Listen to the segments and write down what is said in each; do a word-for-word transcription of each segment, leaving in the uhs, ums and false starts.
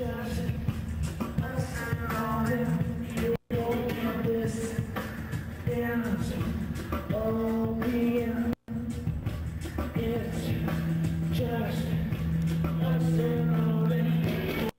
O P M. It's just us and all in.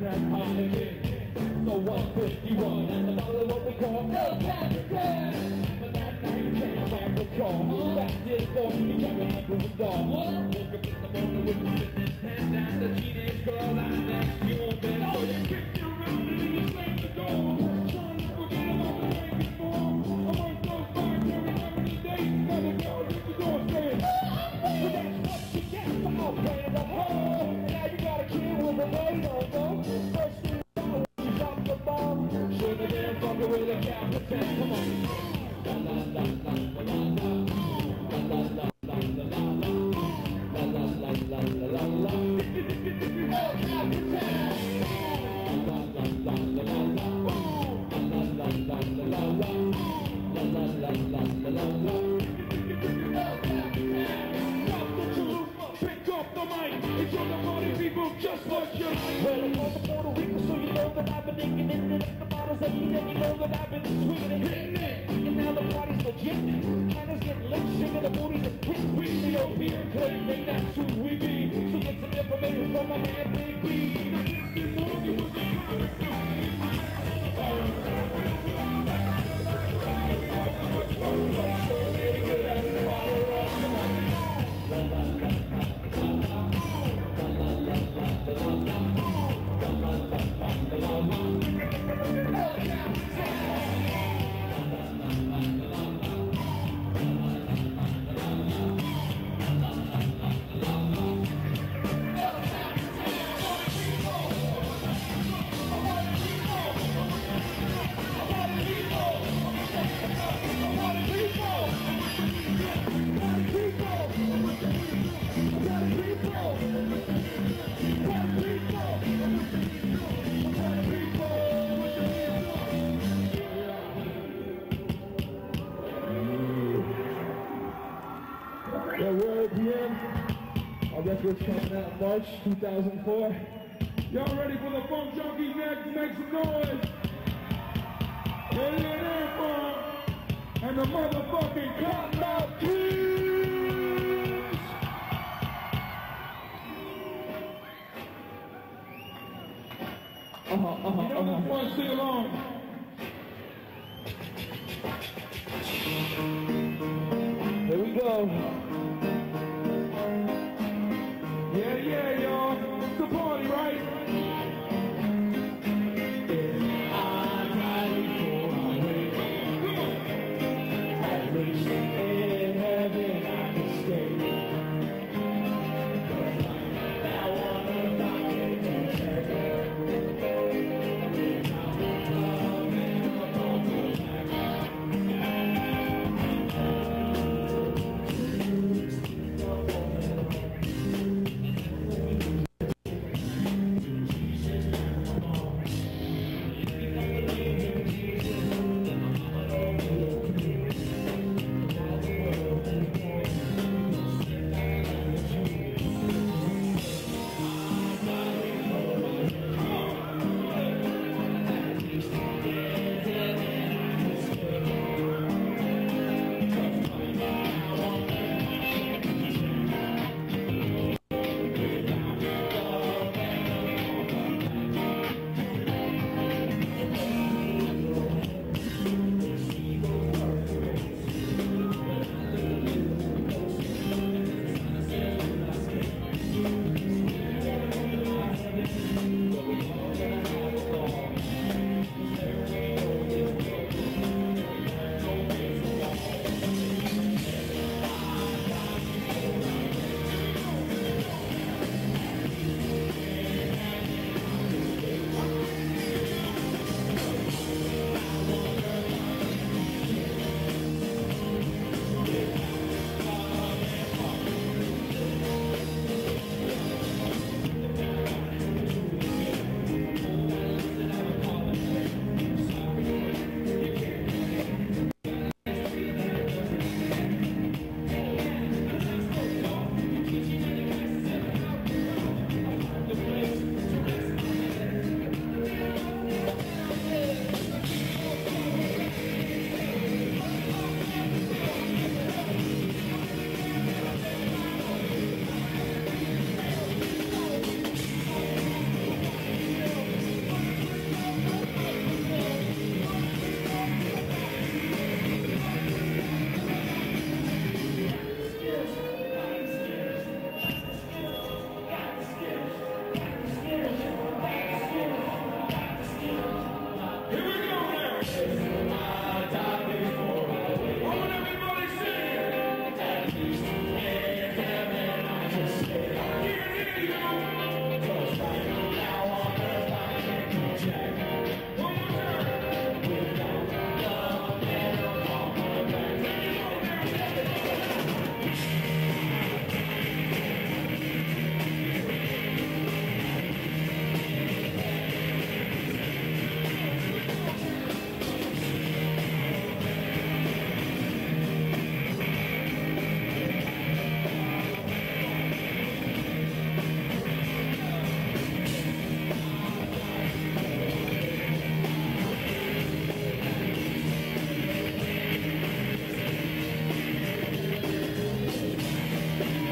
that holiday. So one fifty-one and the bottle of what we call no Capitan. But that night you can't back the call. Back this door, you got me like a dog. Woke up in the morning with the fitness hand down the teenage girl out next to your bed. So you kicked you around and you slammed the door. Trying to forget about the night before. Among those bars, every how many days got a girl at the door saying, but that's what you get for outplaying the hole. Now you got a kid with a way on go. First thing should've been fucking with a Capitan, come on. La la la la la la la. La la la la la la la. La la la la la la la. Oh, Capitan. La la la la la la. La la la la la la. La la la la la la la. Oh, Capitan. Drop the chalupa, pick up the mic. It's on the party people just like you. Well, I'm on the Puerto Rico, so you know that I've been thinking in it. And then you know that I've been swinging and hitting it. And now the party's legit. Cannons get lit, shaking the booties and hit. We the O P M claim they that's who we be. So get some information from my man Big B. Yeah, we're O P M. Our record's coming out in March two thousand four. Y'all ready for the Funk Junkies next? Make some noise. Ready and Anthem and the motherfucking Cottonmouth Kings. Uh-huh, uh-huh, you know uh-huh. This one, sing along. Here we go. Yeah, yeah, y'all. It's the party, right? If I'm ready for my way, at least in heaven I can stay. Cause I'm that one of I can take. Without love and a bubble back.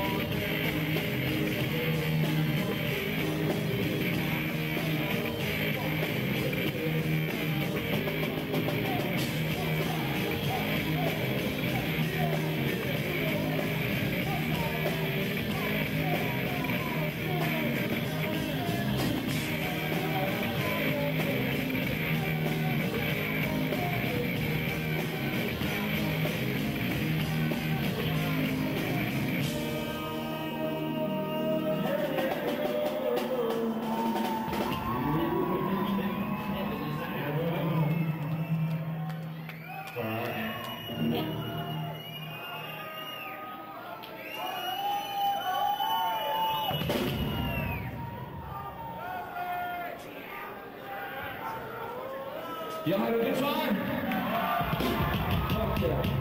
Y'all have a good time? Fuck yeah.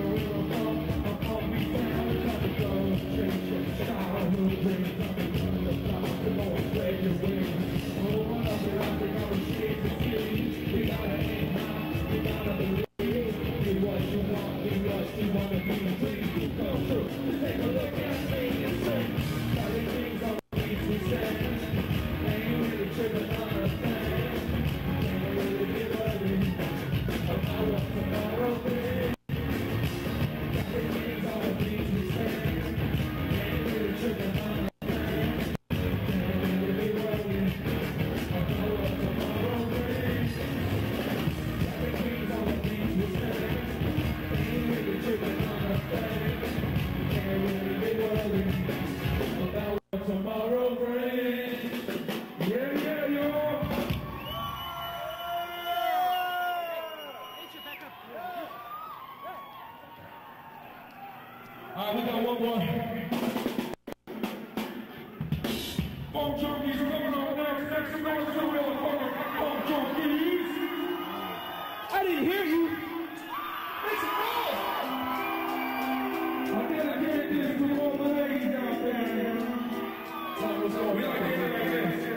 Bring Funk Junkies coming up next. Next we're going to the motherfucking Funk Junkies. I didn't hear you. Make some noise. I dedicate this to all the ladies out there. We like to hear it like this.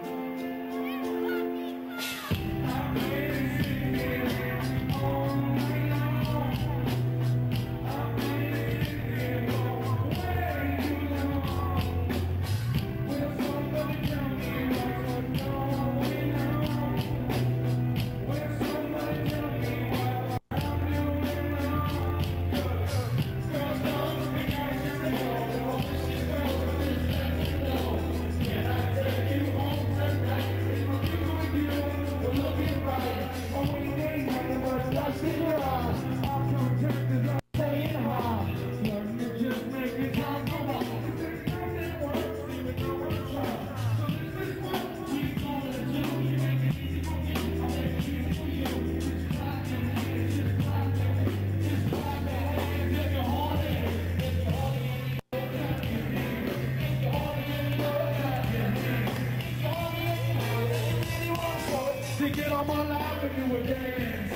I've been singing all night long. I've been singing all way too long. Will somebody tell me what's going on? Will somebody tell me what I'm doing wrong? Girls don't think I should know. She's girls, this let me know. Can I take you home tonight? If I'm with you, we're looking right. Only day when we're lost in your eyes. Our contact is all staying high. Learn to just make it time go by. If there's nothing works, even though we're trying. So this is what we gonna do. We make it easy for me, I'll make it easy for you. Just clap your hands, just clap your hands, just clap your hands if you're horny. If you're horny, clap your hands. If you're horny, clap your hands. If you're horny, and you really want to show it, then get on my lap and do a dance.